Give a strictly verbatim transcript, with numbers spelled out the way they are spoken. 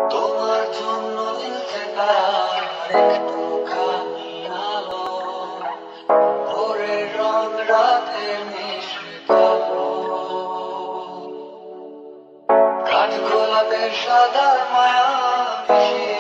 তোমার জন্য জ্বলছে তার একটুখানি আলো, ভোরের রং রাতের মিশে কালো, কাঠ গোলাপের সাদা মায়া মিশিয়ে